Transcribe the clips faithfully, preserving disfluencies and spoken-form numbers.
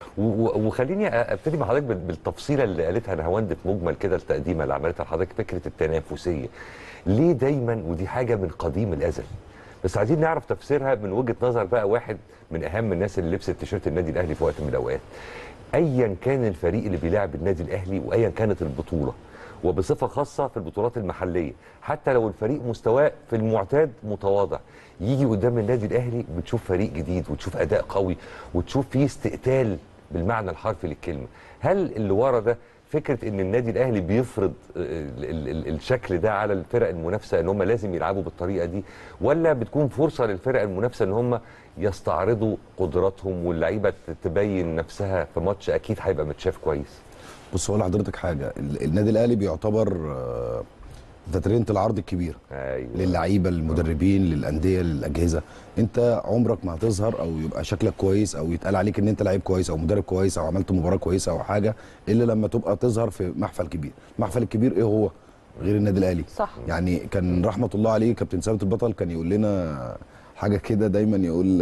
وخليني ابتدي مع حضرتك بالتفصيله اللي قالتها نهاوند في مجمل كده التقديمه اللي عملتها لحضرتك، فكره التنافسيه. ليه دايما، ودي حاجه من قديم الازل، بس عايزين نعرف تفسيرها من وجهه نظر بقى واحد من اهم الناس اللي لبست تيشيرت النادي الاهلي في وقت من الاوقات. ايا كان الفريق اللي بيلاعب النادي الاهلي وايا كانت البطوله، وبصفه خاصه في البطولات المحليه، حتى لو الفريق مستواه في المعتاد متواضع، يجي قدام النادي الاهلي بتشوف فريق جديد وتشوف اداء قوي وتشوف فيه استقتال بالمعنى الحرفي للكلمه. هل اللي ورا ده فكره ان النادي الاهلي بيفرض ال ال ال الشكل ده على الفرق المنافسه ان هم لازم يلعبوا بالطريقه دي، ولا بتكون فرصه للفرق المنافسه ان هم يستعرضوا قدراتهم واللعيبه تبين نفسها في ماتش اكيد هيبقى متشاف كويس؟ بص هقول لحضرتك حاجه، النادي الاهلي بيعتبر فترينه العرض الكبيره. أيوة. للعيبه، للمدربين، للانديه، للاجهزه. انت عمرك ما هتظهر او يبقى شكلك كويس او يتقال عليك ان انت لعيب كويس او مدرب كويس او عملت مباراه كويسه او حاجه الا لما تبقى تظهر في محفل كبير. المحفل الكبير ايه هو غير النادي الاهلي؟ صح. يعني كان رحمه الله عليه كابتن ثابت البطل كان يقول لنا حاجه كده دايما، يقول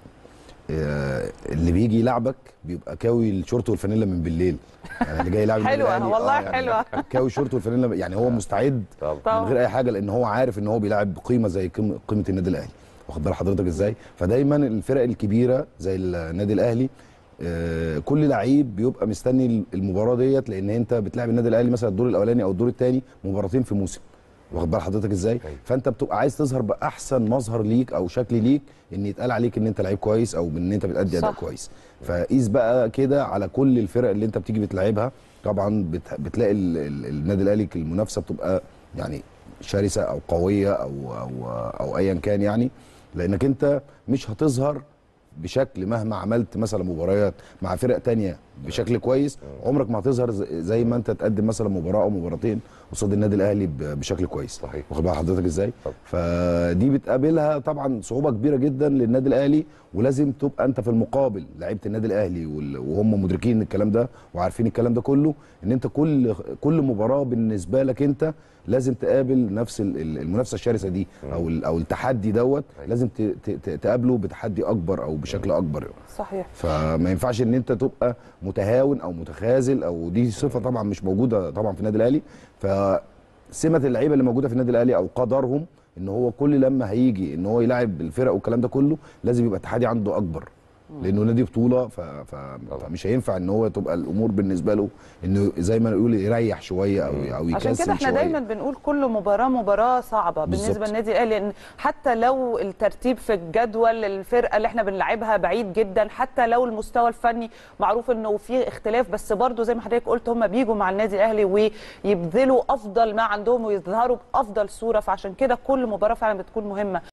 اللي بيجي يلعبك بيبقى كاوي الشورت والفانيلا من بالليل. يعني اللي جاي يلعب حلوه والله. آه يعني حلوه كاوي الشورت والفانيلا، يعني هو مستعد طبعا من غير اي حاجه، لان هو عارف ان هو بيلعب بقيمه زي قيمه النادي الاهلي. واخد بال حضرتك ازاي؟ فدايما الفرق الكبيره زي النادي الاهلي آه كل لعيب بيبقى مستني المباراه ديت، لان انت بتلعب النادي الاهلي مثلا الدور الاولاني او الدور الثاني مباراتين في موسم. واخد بال حضرتك ازاي؟ فانت بتبقى عايز تظهر باحسن مظهر ليك او شكل ليك، ان يتقال عليك ان انت لعيب كويس او ان انت بتأدي اداء كويس. فقيس بقى كده على كل الفرق اللي انت بتيجي بتلعبها. طبعا بتلاقي النادي الاهلي المنافسه بتبقى يعني شرسه او قويه او او او ايا كان، يعني لانك انت مش هتظهر بشكل مهما عملت مثلا مباريات مع فرق تانية بشكل كويس، عمرك ما هتظهر زي ما انت تقدم مثلا مباراه او مباراتين قصاد النادي الاهلي بشكل كويس. صحيح. واخد بال حضرتك ازاي؟ فدي بتقابلها طبعا صعوبه كبيره جدا للنادي الاهلي، ولازم تبقى انت في المقابل لعيبه النادي الاهلي وهم مدركين الكلام ده وعارفين الكلام ده كله، ان انت كل كل مباراه بالنسبه لك انت لازم تقابل نفس المنافسه الشرسه دي او او التحدي دوت، لازم تقابله بتحدي اكبر او بشكل اكبر. صحيح. فما ينفعش ان انت تبقى متهاون او متخاذل، او دي صفه طبعا مش موجوده طبعا في النادي الاهلي. فسمه اللعيبه اللي موجوده في النادي الاهلي او قدرهم ان هو كل لما هيجي ان هو يلاعب الفرق والكلام ده كله لازم يبقى التحدي عنده اكبر، لانه نادي بطوله. ف... ف... فمش هينفع ان هو تبقى الامور بالنسبه له انه زي ما نقول يريح شويه او او يكسل شويه. عشان كده احنا شوية. دايما بنقول كل مباراه مباراه صعبه بالظبط بالنسبه للنادي الاهلي، لان حتى لو الترتيب في الجدول الفرقه اللي احنا بنلعبها بعيد جدا، حتى لو المستوى الفني معروف انه في اختلاف، بس برضو زي ما حضرتك قلت هم بيجوا مع النادي الاهلي ويبذلوا افضل ما عندهم ويظهروا بافضل صوره، فعشان كده كل مباراه فعلا بتكون مهمه.